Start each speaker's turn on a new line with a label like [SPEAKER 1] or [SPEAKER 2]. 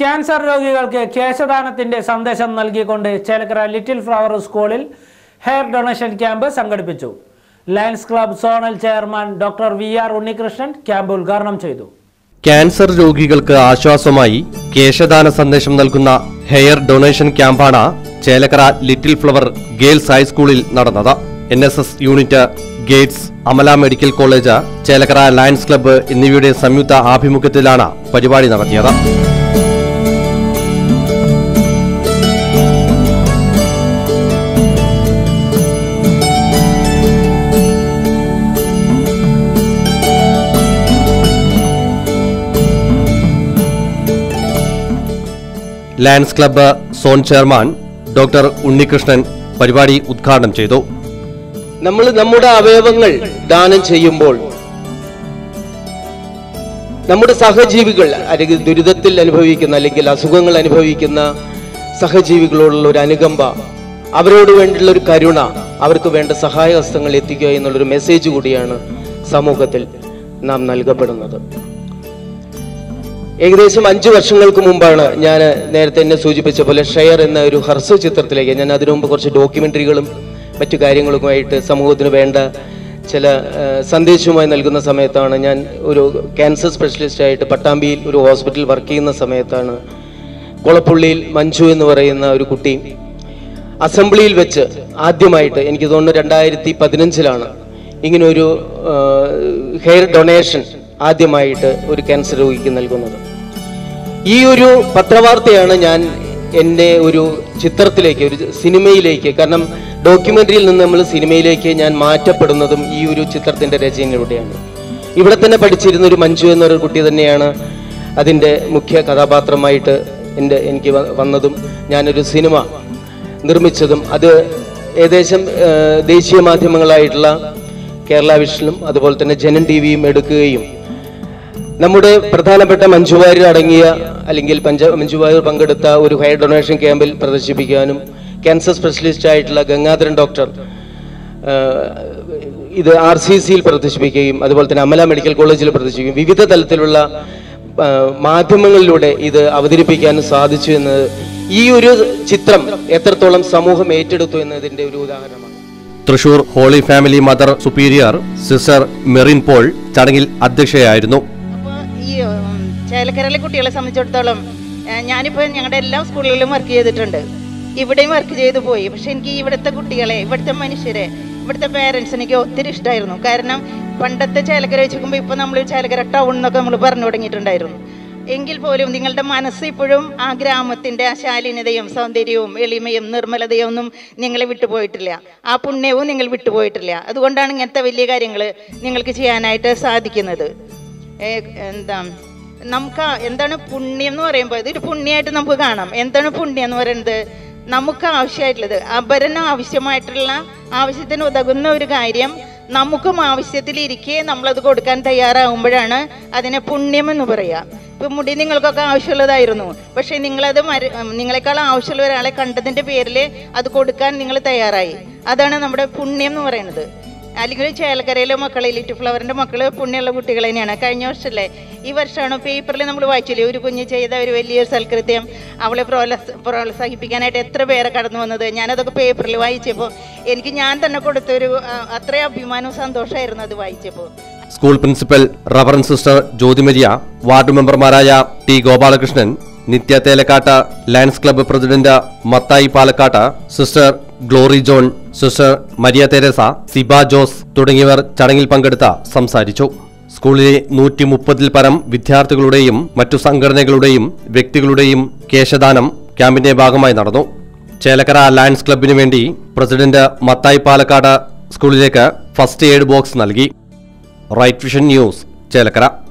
[SPEAKER 1] Cancer രോഗികൾക്ക് കേശദാനത്തിന്റെ സന്ദേശം നൽകിക്കൊണ്ട് ചേലക്കര ലിറ്റിൽ ഫ്ലവർ സ്കൂളിൽ ഹെയർ ഡൊണേഷൻ ക്യാമ്പ് സംഘടിപ്പിച്ചു. Lions Club zonal chairman doctor V R. Unnikrishnan camp ഉദ്ഘാടനം ചെയ്തു.
[SPEAKER 2] ക്യാൻസർ രോഗികൾക്ക് ആശ്വാസമായി കേശദാന സന്ദേശം നൽകുന്ന ഹെയർ ഡൊണേഷൻ ക്യാമ്പാണ് ചേലക്കര ലിറ്റിൽ ഫ്ലവർ ഗേൾസ് ഹൈസ്കൂളിൽ നടന്നത്. NSS unit, Gates, Amala Medical College, Chelakkara Lions Club എന്നിവയുടെ സംയുക്ത ആഭിമുഖ്യത്തിലാണ് പരിപാടി നടത്തിയത്. Lions Club zone chairman doctor Unnikrishnan പരിപാടി ഉദ്ഘാടനം ചെയ്തു.
[SPEAKER 3] നമ്മൾ നമ്മുടെ അവയവങ്ങൾ ദാനം ചെയ്യുമ്പോൾ നമ്മുടെ സഹജീവികൾ അല്ലെങ്കിൽ ദുരിതത്തിൽ അനുഭവിക്കുന്ന അല്ലെങ്കിൽ അസുഖങ്ങൾ അനുഭവിക്കുന്ന സഹജീവികളോടുള്ള ഒരു അനുകമ്പ, അവരോട് വേണ്ടിയുള്ള ഒരു കരുണ, അവർക്ക് വേണ്ട സഹായഹസ്തങ്ങൾ എത്തിക്കുക എന്നുള്ളൊരു മെസ്സേജ് കൂടിയാണ് സമൂഹത്തിൽ നാം നൽകപ്പെടുന്നത്. ഏകദേശം 5 വർഷങ്ങൾക്ക് മുമ്പാണ് ഞാൻ നേരത്തെ എന്നെ സൂചിപ്പിച്ച പോലെ ഷെയർ എന്ന ഒരു ഹ്രസ്വ ചിത്രത്തിലേക്ക്, ഞാൻ അതിനു മുമ്പ് കുറച്ച് ഡോക്യുമെന്ററികളും മറ്റു കാര്യങ്ങളുമായിട്ട് സമൂഹത്തിന് വേണ്ട ചില സന്ദേശവുമായി നൽകുന്ന സമയത്താണ് ഞാൻ ഒരു ക്യാൻസർ സ്പെഷ്യലിസ്റ്റായിട്ട് പട്ടാമ്പിയിൽ ഒരു ഹോസ്പിറ്റലിൽ വർക്ക് ചെയ്യുന്ന സമയത്താണ് കൊളപ്പുള്ളിയിൽ മഞ്ജു എന്ന് പറയുന്ന ഒരു കുട്ടി അസംബ്ലിയിൽ വെച്ച് ആദ്യമായിട്ട്, എനിക്ക് തോന്നുന്നു 2015 ഇങ്ങനെ ഒരു ഹെയർ ഡൊണേഷൻ ആദ്യമായിട്ട് ഒരു ക്യാൻസർ രോഗിക്ക് നൽകുന്നത്. ഈ ഒരു പത്രവാർത്തയാണ് ഞാൻ എൻ്റെ ഒരു ചിത്രത്തിലേക്ക്, ഒരു സിനിമയിലേക്ക്, കാരണം ഡോക്യുമെന്ററിയിൽ നിന്ന് നമ്മൾ സിനിമയിലേക്ക് ഞാൻ മാറ്റപ്പെടുന്നതും ഈ ഒരു ചിത്രത്തിന്റെ രചനയിലൂടെയാണ്. ഇവിടെ തന്നെ പഠിച്ചിരുന്ന ഒരു മഞ്ജു എന്നൊരു കുട്ടി തന്നെയാണ് അതിൻ്റെ മുഖ്യ കഥാപാത്രമായിട്ട് എനിക്ക് വന്നതും ഞാനൊരു സിനിമ നിർമ്മിച്ചതും. അത് ഏകദേശം ദേശീയ മാധ്യമങ്ങളായിട്ടുള്ള കേരള വിഷനും അതുപോലെ തന്നെ ജനൻ TVയും എടുക്കുകയും നമ്മുടെ പ്രധാനപ്പെട്ട മഞ്ജു വാര്യർ അടങ്ങിയ അല്ലെങ്കിൽ മഞ്ജു വാര്യർ പങ്കെടുത്ത ഒരു ഹെയർ ഡൊണേഷൻ ക്യാമ്പിൽ പ്രദർശിപ്പിക്കാനും ക്യാൻസർ സ്പെഷ്യലിസ്റ്റ് ആയിട്ടുള്ള ഗംഗാധരൻ ഡോക്ടർ ഇത് RCCയിൽ പ്രദർശിപ്പിക്കുകയും അതുപോലെ തന്നെ അമല മെഡിക്കൽ കോളേജിൽ പ്രദർശിപ്പിക്കുകയും വിവിധ തലത്തിലുള്ള മാധ്യമങ്ങളിലൂടെ ഇത് അവതരിപ്പിക്കാനും സാധിച്ചു എന്നത് ഈ ഒരു ചിത്രം എത്രത്തോളം സമൂഹം ഏറ്റെടുത്തു എന്നതിന്റെ ഒരു ഉദാഹരണമാണ്.
[SPEAKER 2] Thrissur Holy Family mother superior sister Merin Paul ചടങ്ങിൽ അധ്യക്ഷയായിരുന്നു.
[SPEAKER 4] ഈ ചേലക്കരയിലെ കുട്ടികളെ സംബന്ധിച്ചിടത്തോളം ഞാനിപ്പോൾ ഞങ്ങളുടെ എല്ലാ സ്കൂളുകളിലും വർക്ക് ചെയ്തിട്ടുണ്ട്, ഇവിടെയും വർക്ക് ചെയ്തു പോയി. പക്ഷെ എനിക്ക് ഇവിടുത്തെ കുട്ടികളെ, ഇവിടുത്തെ മനുഷ്യരെ, ഇവിടുത്തെ പേരൻസിന് എനിക്ക് ഒത്തിരി ഇഷ്ടമായിരുന്നു. കാരണം പണ്ടത്തെ ചേലക്കര വെച്ച് നോക്കുമ്പോൾ ഇപ്പോൾ നമ്മൾ ചേലക്കര ടൗൺ എന്നൊക്കെ നമ്മൾ പറഞ്ഞു തുടങ്ങിയിട്ടുണ്ടായിരുന്നു. എങ്കിൽ പോലും നിങ്ങളുടെ മനസ്സ് ഇപ്പോഴും ആ ഗ്രാമത്തിൻ്റെ ആ ശാലീനതയും സൗന്ദര്യവും എളിമയും നിർമ്മലതയും ഒന്നും നിങ്ങളെ വിട്ടുപോയിട്ടില്ല. ആ പുണ്യവും നിങ്ങൾ വിട്ടുപോയിട്ടില്ല. അതുകൊണ്ടാണ് ഇങ്ങനത്തെ വലിയ കാര്യങ്ങൾ നിങ്ങൾക്ക് ചെയ്യാനായിട്ട് സാധിക്കുന്നത്. നമുക്ക് എന്താണ് പുണ്യം എന്ന് പറയുമ്പോൾ ഇതൊരു പുണ്യമായിട്ട് നമുക്ക് കാണാം. എന്താണ് പുണ്യം എന്ന് പറയുന്നത്? നമുക്ക് ആവശ്യമായിട്ടുള്ളത്, അപരന് ആവശ്യമായിട്ടുള്ള ആവശ്യത്തിന് ഉതകുന്ന ഒരു കാര്യം നമുക്കും ആവശ്യത്തിലിരിക്കെ നമ്മളത് കൊടുക്കാൻ തയ്യാറാവുമ്പോഴാണ് അതിനെ പുണ്യം എന്ന് പറയുക. ഇപ്പം മുടി നിങ്ങൾക്കൊക്കെ ആവശ്യമുള്ളതായിരുന്നു, പക്ഷേ നിങ്ങളത് നിങ്ങളെക്കാൾ ആവശ്യമുള്ള ഒരാളെ കണ്ടതിൻ്റെ പേരിൽ അത് കൊടുക്കാൻ നിങ്ങൾ തയ്യാറായി. അതാണ് നമ്മുടെ പുണ്യം എന്ന് പറയുന്നത്. അല്ലെങ്കിൽ ചേലക്കരയിലെ മക്കളെ, ലിറ്റിൽ ഫ്ലവറിൻ്റെ മക്കൾ പുണ്യമുള്ള കുട്ടികൾ തന്നെയാണ്. കഴിഞ്ഞ വർഷമല്ലേ, ഈ വർഷമാണ് പേപ്പറിൽ നമ്മൾ വായിച്ചില്ലേ, ഒരു കുഞ്ഞ് ചെയ്ത ഒരു വലിയൊരു സൽകൃത്യം, അവളെ പ്രോത്സാഹിപ്പിക്കാനായിട്ട് എത്ര പേരെ കടന്നു വന്നത്. ഞാനതൊക്കെ പേപ്പറിൽ വായിച്ചപ്പോൾ എനിക്ക് ഞാൻ തന്നെ കൊടുത്തൊരു അത്രയും അഭിമാനവും സന്തോഷമായിരുന്നു അത് വായിച്ചപ്പോൾ.
[SPEAKER 2] School principal reverend sister Jyothimaria, ward മെമ്പർമാരായ T. Gopalakrishnan, Nithya Thelakkatt, Lions Club president Mathai Palakkatt, sister Glory John, sister Maria Teresa, Siba Jose തുടങ്ങിയവർ ചടങ്ങിൽ പങ്കെടുത്ത് സംസാരിച്ചു. സ്കൂളിലെ 130-ൽ പരം വിദ്യാർത്ഥികളുടെയും മറ്റു സംഘടനകളുടെയും വ്യക്തികളുടെയും കേശദാനം ക്യാമ്പിന്റെ ഭാഗമായി നടന്നു. ചേലക്കര ലയൺസ് ക്ലബ്ബിനു വേണ്ടി പ്രസിഡന്റ് മത്തായി പാലക്കാട് സ്കൂളിലേക്ക് ഫസ്റ്റ് എയ്ഡ് ബോക്സ് നൽകി. Right Vision News, Chelakkara.